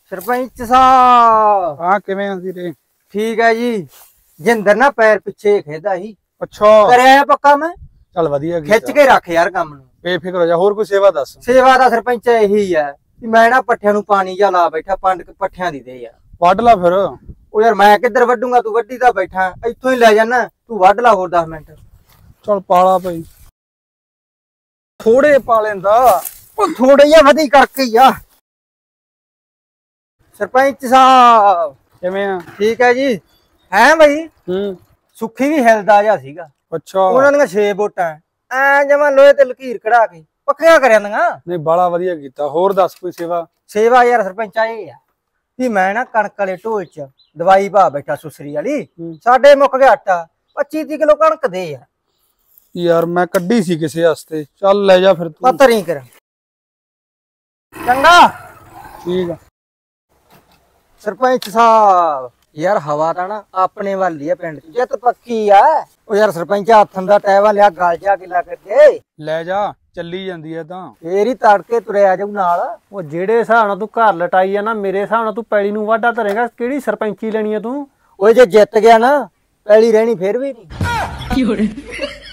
सरपंच साहब हाँ किवें वीरे ठीक है जी। जिंदर ना पैर पिछे खेदा ही। अच्छा करया पक्का मैं चल वधिया खिच के रख यार काम नूं। बेफिक्र हो जा होर कोई सेवा दस सेवा दा सरपंच यही है कि मैं ना पट्ठियां नूं पानी जा ला बैठा पंड पट्ठियां दी दे यार वड ला फिर ओ यार मैं किधर वड्डूंगा तू वड्डी दा बैठा इत्थों ही ले जाना तू वड ला होर 10 मिनट चल पाला भाई थोड़े पा लेंदा ओ थोड़े या वधी करके या सरपंच साहब किवें आ ठीक है जी है भाई सुखी भी हिलदा जा सीगा अच्छा ਉਹਨਾਂ ਦੀਆਂ 6 ਵੋਟਾਂ ਐ ਜਮਾ ਲੋਹੇ ਤੇ ਲਕੀਰ ਕਢਾ ਕੇ ਪੱਕੀਆਂ ਕਰਿਆ ਦੀਆਂ ਨਹੀਂ ਬਾਲਾ ਵਧੀਆ ਕੀਤਾ ਹੋਰ ਦੱਸ ਕੋਈ ਸੇਵਾ ਸੇਵਾ ਯਾਰ ਸਰਪੰਚਾ ਇਹ ਆ ਵੀ ਮੈਂ ਨਾ ਕਣਕ ਵਾਲੇ ਢੋਲ ਚ ਦਵਾਈ ਪਾ ਬੈਠਾ ਸੁਸਰੀ ਵਾਲੀ ਸਾਡੇ ਮੁੱਕ ਗਿਆ ਆਟਾ 25-30 ਕਿਲੋ ਕਣਕ ਦੇ ਯਾਰ ਮੈਂ ਕੱਢੀ ਸੀ ਕਿਸੇ ਵਾਸਤੇ ਚੱਲ ਲੈ ਜਾ ਫਿਰ ਤੂੰ ਪਤਾ ਨਹੀਂ ਕਰ ਚੰਗਾ ਠੀਕ ਆ ਸਰਪੰਚ ਸਾਹਿਬ यार हवा ता ना अपने वाल ही है पिंड जित पक्की है ओ यार सरपंच हथन दा टैवा लिया गल जा गिला करके ले जा चली जांदी है तां फेर ही तड़के तुरया जाऊ नाल ओ जेड़े हिसाब नाल तू घर लटाई है ना मेरे हिसाब नाल तू पैली नूं वाढा धरेगा केड़ी सरपंची लेनी है तू ओए जे जित गया ना पैली रहनी फिर भी नहीं